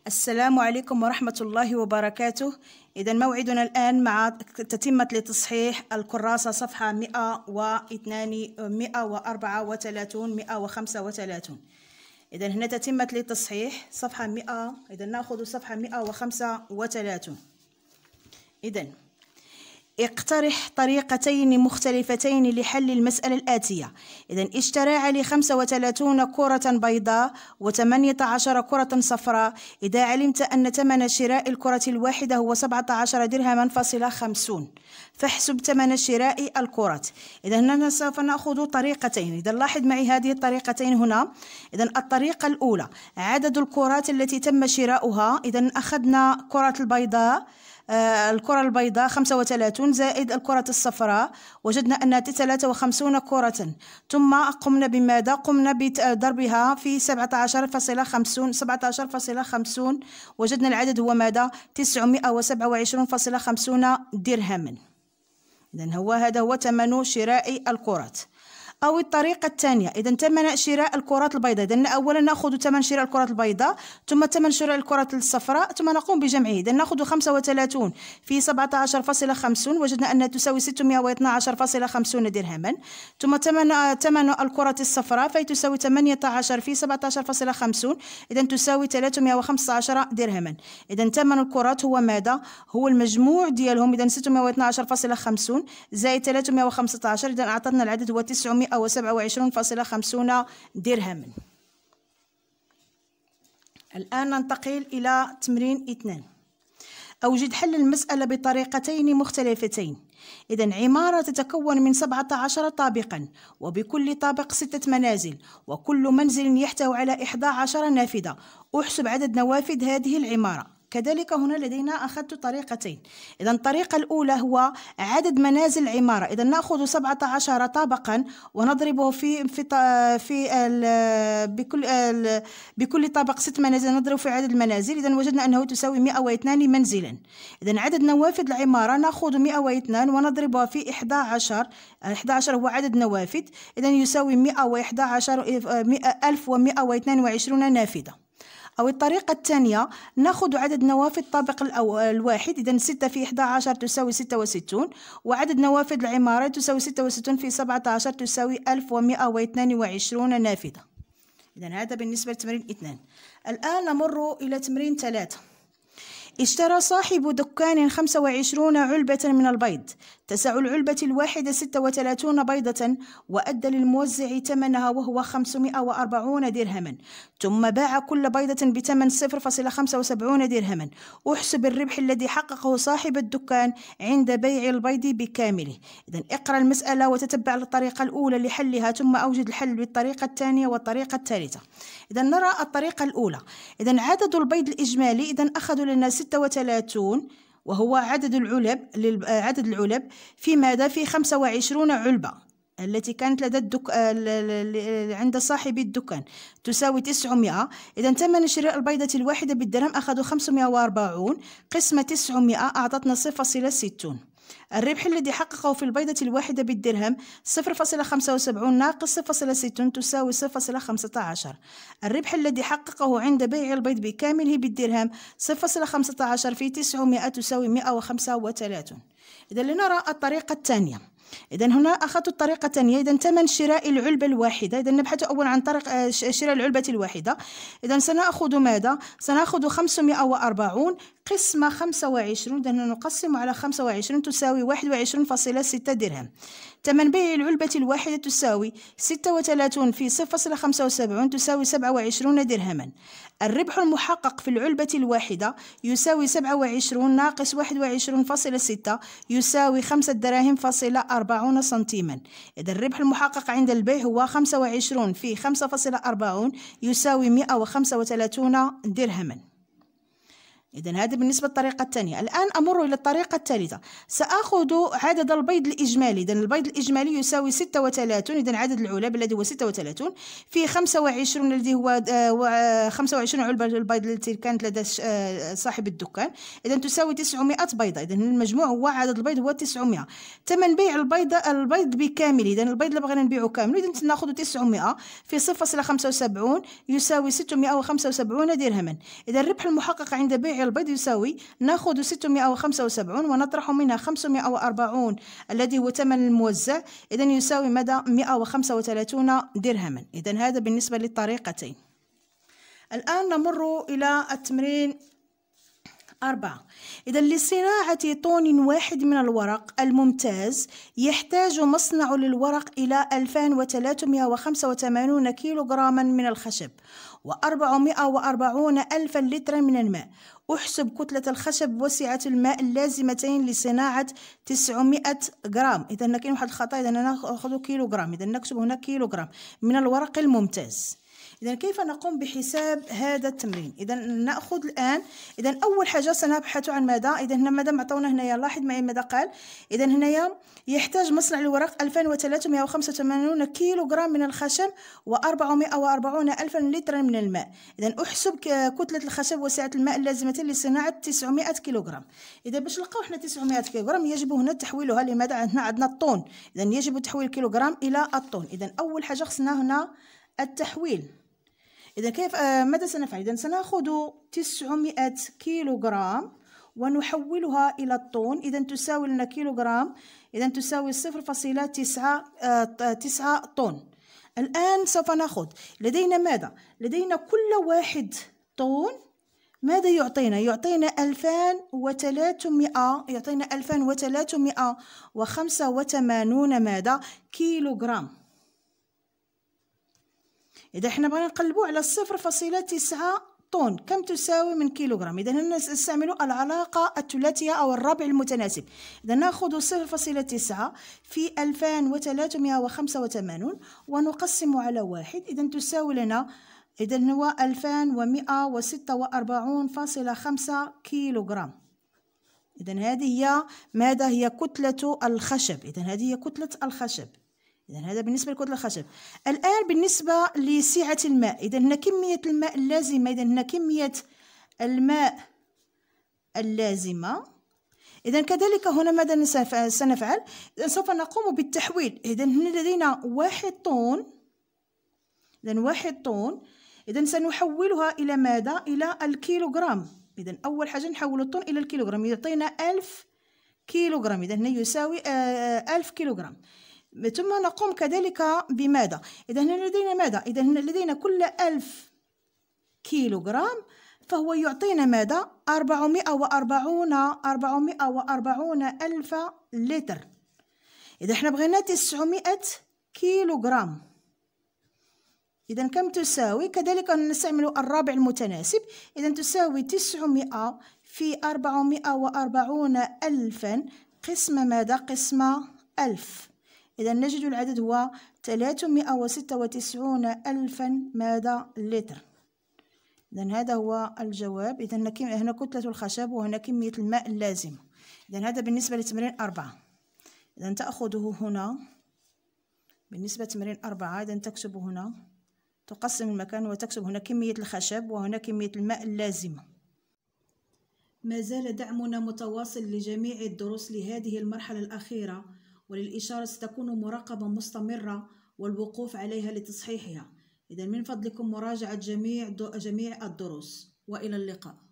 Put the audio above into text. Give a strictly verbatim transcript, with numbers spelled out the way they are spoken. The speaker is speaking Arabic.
السلام عليكم ورحمة الله وبركاته. إذا موعدنا الآن مع تتمة لتصحيح الكراسة صفحة مئة واثنان مئة وأربعة وثلاثون مئة وخمسة وثلاثون. إذا هنا تتمة لتصحيح صفحة مئة. إذا نأخذ صفحة مئة وخمسة وثلاثون. إذا اقترح طريقتين مختلفتين لحل المسألة الآتية. إذا اشترى علي خمسة وثلاثين كرة بيضاء وثمانية عشر كرة صفراء. إذا علمت أن ثمن شراء الكرة الواحدة هو سبعة عشر درهما فاصلة خمسون، فاحسب ثمن شراء الكرات. إذا هنا سوف نأخذ طريقتين. إذا لاحظ معي هذه الطريقتين هنا. إذا الطريقة الأولى عدد الكرات التي تم شراؤها. إذا أخذنا كرة البيضاء، آه الكرة البيضاء خمسة وثلاثين زائد الكرة الصفراء، وجدنا أنها ثلاثة وخمسون كرة، ثم قمنا بماذا؟ قمنا بضربها في سبعة عشر فاصلة خمسون سبعة عشر فاصلة خمسون، وجدنا العدد هو ماذا؟ تسعمئة وسبعة وعشرين فاصلة خمسون درهما. إذن هو هذا هو ثمن شراء الكرات. أو الطريقة الثانية، إذا ثمن شراء الكرات البيضاء. إذا أولا نأخذ ثمن شراء الكرات البيضاء ثم ثمن شراء الكرات الصفراء ثم نقوم بجمعه. إذا نأخذ خمسة وثلاثين في سبعة عشر فاصلة خمسون، وجدنا أنها تساوي ستمئة واثني عشر فاصلة خمسون درهما. ثم ثمن ثمن الكرة الصفراء فهي تساوي ثمانية عشر في سبعة عشر فاصلة خمسون، إذا تساوي ثلاثمئة وخمسة عشر درهما. إذا ثمن الكرات هو ماذا؟ هو المجموع ديالهم. إذا ستمئة واثني عشر فاصلة خمسون زائد ثلاثمئة وخمسة عشر، إذا أعطتنا العدد هو تسعمئة وسبعة وعشرين فاصلة خمسون درهما. الآن ننتقل إلى تمرين اثنان. أوجد حل المسألة بطريقتين مختلفتين. إذا عمارة تتكون من سبعة عشر طابقا، وبكل طابق ستة منازل، وكل منزل يحتوي على إحدى عشر نافذة. أحسب عدد نوافذ هذه العمارة. كذلك هنا لدينا أخذت طريقتين. إذا الطريقة الأولى هو عدد منازل العمارة. إذا نأخذ سبعة عشر طابقا ونضربه في في في ال بكل ال بكل طابق ست منازل نضرب في عدد المنازل. إذا وجدنا أنه تساوي مئة واثنان منزلا. إذا عدد نوافذ العمارة نأخذ مئة واثنان ونضربها في إحدى عشر. إحدى عشر هو عدد نوافذ، إذا يساوي مئة وإحدى عشر ألف ومئة واثنين وعشرين نافذة. أو الطريقة الثانية نأخذ عدد نوافذ الطابق الواحد. إذا ستة في إحدى عشر تساوي ستة وستون، وعدد نوافذ العمارة تساوي ستة وستون في سبعة عشر تساوي ألف ومئة واثنين وعشرين نافذة. إذا هذا بالنسبة لتمرين اثنان. الآن نمر إلى تمرين ثلاثة. اشترى صاحب دكان خمسة وعشرين علبة من البيض، تسع العلبة الواحدة ستة وثلاثين بيضة، وأدى للموزع ثمنها وهو خمسمئة وأربعين درهما، ثم باع كل بيضة بثمن صفر فاصلة خمسة وسبعين درهما. أحسب الربح الذي حققه صاحب الدكان عند بيع البيض بكامله. إذا اقرأ المسألة وتتبع الطريقة الأولى لحلها، ثم أوجد الحل بالطريقة الثانية والطريقة الثالثة. إذا نرى الطريقة الأولى. إذا عدد البيض الإجمالي، إذا أخذوا لنا ستة وثلاثين وهو عدد العلب عدد العلب في ماذا؟ في خمسة وعشرين علبة التي كانت لدى الدك... عند صاحب الدكان تساوي تسعمئة. إذا ثمن شراء البيضة الواحدة بالدرهم أخذوا خمسمئة وأربعين قسمة تسعمئة أعطتنا صفر فاصلة ستون. الربح الذي حققه في البيضة الواحدة بالدرهم صفر فاصلة خمسة وسبعين ناقص صفر فاصلة ستون تساوي صفر فاصلة خمسة عشر. الربح الذي حققه عند بيع البيض بكامله بالدرهم صفر فاصلة خمسة عشر في تسعمئة تساوي مئة وخمسة وثلاثين. إذا لنرى الطريقة الثانية. إذا هنا أخذت الطريقة الثانية. إذا ثمن شراء العلبة الواحدة. إذا نبحث أولا عن طريق شراء العلبة الواحدة. إذا سنأخذ ماذا؟ سنأخذ خمسمئة وأربعين قسمة خمسة وعشرين. إذا نقسم على خمسة وعشرين تساوي واحد وعشرين فاصلة ستة درهم. ثمن بيع العلبة الواحدة تساوي ستة وثلاثين في صفر فاصلة خمسة وسبعين تساوي سبعة وعشرين درهما. الربح المحقق في العلبة الواحدة يساوي سبعة وعشرين ناقص واحد وعشرين فاصلة ستة يساوي خمسة دراهم فاصلة أربعين سنتيما. إذا الربح المحقق عند البيع هو خمسة وعشرين في خمسة فاصلة أربعين يساوي مئة وخمسة وثلاثين درهما. إذا هذا بالنسبة للطريقة الثانية. الآن أمر إلى الطريقة الثالثة. سأخذ عدد البيض الإجمالي. إذا البيض الإجمالي يساوي ستة وثلاثون. إذا عدد العلب الذي هو ستة وثلاثون في خمسة وعشرين الذي هو خمسة وعشرين علبة البيض التي كانت لدى صاحب الدكان. إذا تساوي تسعمائة بيضة. إذا المجموع هو عدد البيض هو تسعمائة. ثمن بيع البيض البيض بكامل. إذا البيض اللي بغينا نبيعه كامل إذا ناخذ تسعمائة في صفر فاصلة خمسة وسبعين يساوي ستمائة وخمسة وسبعين درهما. إذا الربح المحقق عند بيع البيض يساوي ناخذ ستمائة وخمسة وسبعين ونطرح منها خمسمائة وأربعين الذي هو ثمن الموزع. إذا يساوي مدى مائة وخمسة وثلاثين درهما. إذا هذا بالنسبة للطريقتين. الآن نمر إلى التمرين أربعة. إذا لصناعة طن واحد من الورق الممتاز يحتاج مصنع للورق إلى ألفين وثلاثمائة وخمسة وثمانين كيلوغراما من الخشب وأربعمائة وأربعين ألفا لترا من الماء. أحسب كتلة الخشب وسعة الماء اللازمتين لصناعة تسعمائة جرام. إذا كاين واحد الخطأ. إذا نأخذ كيلوغرام. إذا نكتب هنا كيلوغرام من الورق الممتاز. إذا كيف نقوم بحساب هذا التمرين؟ إذا نأخذ الآن. إذا أول حاجة سنبحث عن ماذا؟ إذا هنا ماذا معطونا هنايا؟ لاحظ معي ماذا قال. إذا هنايا يحتاج مصنع الورق ألفين وثلاثمائة وخمسة وثمانين كيلوغرام من الخشب وأربعمائة وأربعين ألفا لترا من الماء. إذا أحسب كتلة الخشب وسعة الماء اللازمة لصناعة تسعمائة كيلوغرام. إذا باش نلقاو حنا تسعمائة كيلوغرام يجب هنا تحويلها لماذا؟ هنا عندنا الطن. إذا يجب تحويل الكيلوغرام إلى الطن. إذا أول حاجة خصنا هنا التحويل. إذا كيف آه ماذا سنفعل؟ إذا سنأخذ تسعمائة كيلوغرام ونحولها إلى الطن. إذا تساوي لنا كيلوغرام. إذا تساوي صفر فاصلة تسعة آه تسعة طن. الآن سوف نأخذ لدينا ماذا؟ لدينا كل واحد طن ماذا يعطينا؟ يعطينا ألفين وثلاثمائة يعطينا ألفين وثلاثمائة وخمسة وثمانين ماذا؟ كيلوغرام. إذا احنا بغينا نقلبوا على صفر فاصلة تسعة طن كم تساوي من كيلوغرام؟ إذا هنا نستعملوا العلاقة الثلاثية أو الربع المتناسب. إذا نأخذ صفر فاصلة تسعة في ألفين وثلاثمائة وخمسة وثمانين ونقسم على واحد. إذا تساوي لنا إذا هو ألفين ومائة وستة وأربعين فاصلة خمسة كيلوغرام. إذا هذه هي ماذا؟ هي كتلة الخشب. إذا هذه هي كتلة الخشب. إذا هذا بالنسبة لكتلة الخشب. الآن بالنسبة لسعة الماء. إذا هنا كمية الماء اللازمة. إذا هنا كمية الماء اللازمة. إذا كذلك هنا ماذا سنفعل؟ إذا سوف نقوم بالتحويل. إذا هنا لدينا واحد طن. إذا واحد طن. إذا سنحولها إلى ماذا؟ إلى الكيلوغرام. إذا أول حاجة نحول الطن إلى الكيلوغرام. يعطينا ألف كيلوغرام. إذا هنا يساوي ألف كيلوغرام. ثم نقوم كذلك بماذا؟ إذا هنا لدينا ماذا؟ إذا هنا لدينا كل ألف كيلوغرام فهو يعطينا ماذا؟ أربعمائة وأربعين أربعمائة وأربعين ألف لتر. إذا احنا بغينا تسعمائة كيلوغرام. إذا كم تساوي؟ كذلك نستعمل الرابع المتناسب. إذا تساوي تسعمائة في أربعمائة وأربعين ألفا قسم ماذا؟ قسم ألف. إذا نجد العدد هو ثلاثمائة وستة وتسعين ألفا ماذا؟ لتر. إذا هذا هو الجواب. إذا هنا كتلة الخشب وهنا كمية الماء اللازمة. إذا هذا بالنسبة لتمرين أربعة. إذا تأخذه هنا بالنسبة لتمرين أربعة. إذا تكتب هنا تقسم المكان وتكتب هنا كمية الخشب وهنا كمية الماء اللازمة. ما زال دعمنا متواصل لجميع الدروس لهذه المرحلة الأخيرة، وللإشارة ستكون مراقبة مستمرة والوقوف عليها لتصحيحها. إذا من فضلكم مراجعة جميع جميع الدروس، وإلى اللقاء.